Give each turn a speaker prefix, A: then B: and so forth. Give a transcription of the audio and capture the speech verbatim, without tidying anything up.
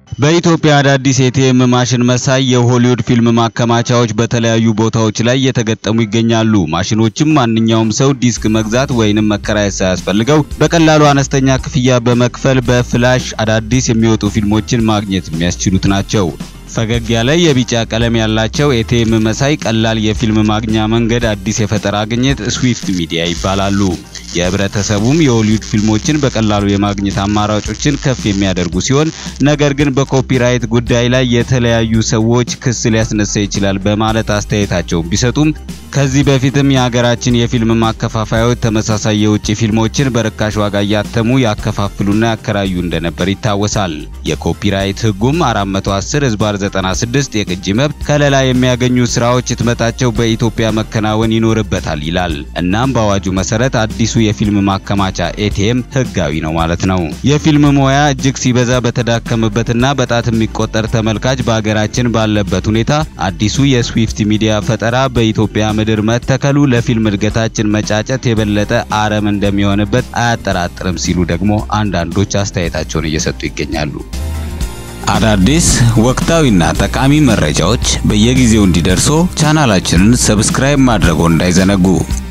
A: በኢትዮጵያ አዳዲስ ኤቲኤም ማሽን መሳይ የሆሊውድ ፊልም ማከማቻዎች በተለያዩ ቦታዎች ላይ እየተገጠሙ ይገኛሉ። ማሽኖችም ማንኛውም ሰው ዲስክ መግዛት ወይንም መከራየት ሳያስፈልገው በቀላሉ አነስተኛ ክፍያ በመክፈል በፍላሽ አዳዲስ የሚወጡ ፊልሞችን ማግኘት የሚያስችሉት ናቸው። ፈገግ ያለ የቢጫ ቀለም ያላቸው ኤቲኤም መሳይ ቀላል የፊልም ማግኛ መንገድ አዲስ የፈጠራ ግኝት ስዊፍት ሚዲያ ይባላሉ። የህብረተሰቡም የሆሊውድ ፊልሞችን በቀላሉ የማግኘት አማራጮችን ከፍ የሚያደርጉ ሲሆን ነገር ግን በኮፒራይት ጉዳይ ላይ የተለያዩ ሰዎች ክስ ሊያስነሳ ይችላል በማለት አስተያየታቸውን ቢሰጡም ከዚህ በፊትም የሀገራችን የፊልም ማከፋፋዮች ተመሳሳይ የውጭ ፊልሞችን በርካሽ ዋጋ ያተሙ ያከፋፍሉና ያከራዩ እንደነበር ይታወሳል። የኮፒራይት ህጉም አራት መቶ አስር ህዝባር ዘጠና ስድስት የቅጂ መብት ከለላ የሚያገኙ ስራዎች ህትመታቸው በኢትዮጵያ መከናወን ይኖርበታል ይላል። እናም በአዋጁ መሰረት አዲሱ የፊልም ማከማቻ ኤቲኤም ህጋዊ ነው ማለት ነው። የፊልም ሙያ እጅግ ሲበዛ በተዳከመበትና በጣት የሚቆጠር ተመልካች በአገራችን ባለበት ሁኔታ አዲሱ የስዊፍት ሚዲያ ፈጠራ በኢትዮጵያ ምድር መተከሉ ለፊልም እድገታችን መጫጨት የበለጠ አረም እንደሚሆንበት አያጠራጥርም ሲሉ ደግሞ አንዳንዶች አስተያየታቸውን እየሰጡ ይገኛሉ። አዳዲስ ወቅታዊና ጠቃሚ መረጃዎች በየጊዜው እንዲደርሱ ቻናላችንን ሰብስክራይብ ማድረግዎን እንዳይዘነጉ።